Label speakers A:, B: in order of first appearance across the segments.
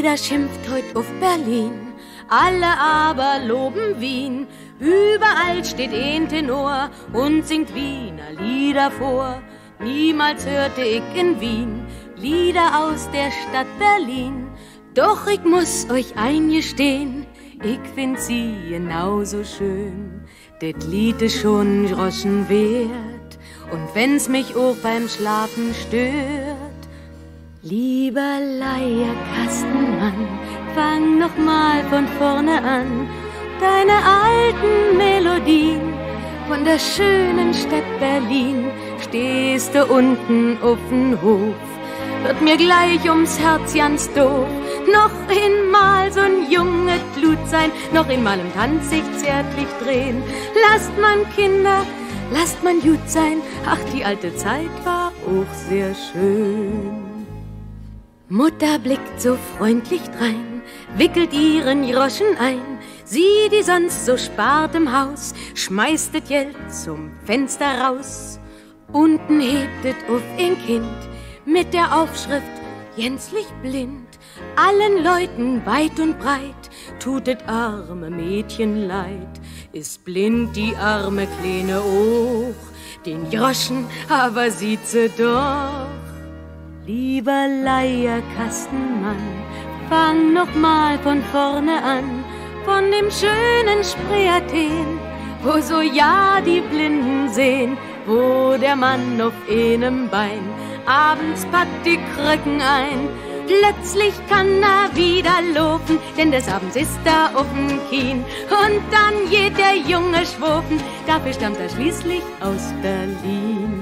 A: Jeder schimpft heut auf Berlin, alle aber loben Wien. Überall steht ein Tenor und singt Wiener Lieder vor. Niemals hörte ich in Wien Lieder aus der Stadt Berlin. Doch ich muss euch eingestehen, ich find sie genauso schön. Das Lied ist schon Groschen wert, und wenn's mich auch beim Schlafen stört. Lieber Leierkastenmann, fang noch mal von vorne an. Deine alten Melodien von der schönen Stadt Berlin. Stehst du unten auf dem Hof, wird mir gleich ums Herz ganz doof. Noch einmal so'n junge Glut sein, noch einmal im Tanz sich zärtlich drehen. Lasst man Kinder, lasst man gut sein, ach, die alte Zeit war auch sehr schön. Mutter blickt so freundlich drein, wickelt ihren Groschen ein. Sie, die sonst so spart im Haus, schmeißt das Geld zum Fenster raus. Unten hebt es auf ein Kind mit der Aufschrift gänzlich blind. Allen Leuten weit und breit tut das arme Mädchen leid. Ist blind die arme Kleine auch, den Groschen aber sieht sie doch. Lieber Leierkastenmann, fang noch mal von vorne an, von dem schönen Spreeathen, wo so ja die Blinden sehen, wo der Mann auf einem Bein abends packt die Krücken ein. Plötzlich kann er wieder laufen, denn des Abends ist er auf'n Kien. Und dann geht der Junge schwufen, dafür stammt er schließlich aus Berlin.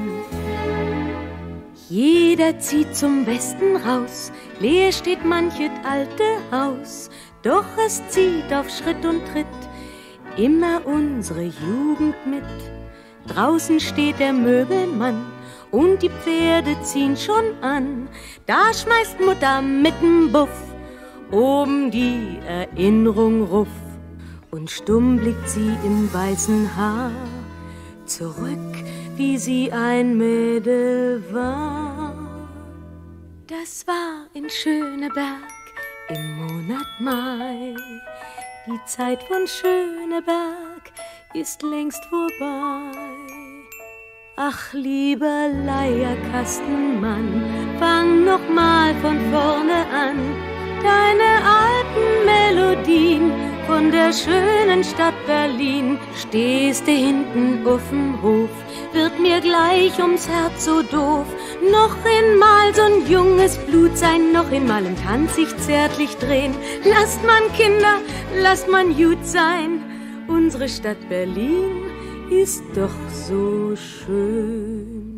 A: Jeder zieht zum Westen raus, leer steht manchet alte Haus. Doch es zieht auf Schritt und Tritt immer unsere Jugend mit. Draußen steht der Möbelmann und die Pferde ziehen schon an. Da schmeißt Mutter mit'm Buff oben die Erinnerung ruff. Und stumm blickt sie im weißen Haar zurück, wie sie ein Mädel war. Das war in Schöneberg im Monat Mai. Die Zeit von Schöneberg ist längst vorbei. Ach, lieber Leierkastenmann, fang noch mal von vorne an. Deine alten Melodien von der schönen Stadt Berlin. Stehst du hinten auf'm Hof, wird mir gleich ums Herz so doof. Noch einmal so'n junges Blut sein, noch einmal im Tanz sich zärtlich drehen. Lasst man Kinder, lasst man gut sein, unsere Stadt Berlin ist doch so schön.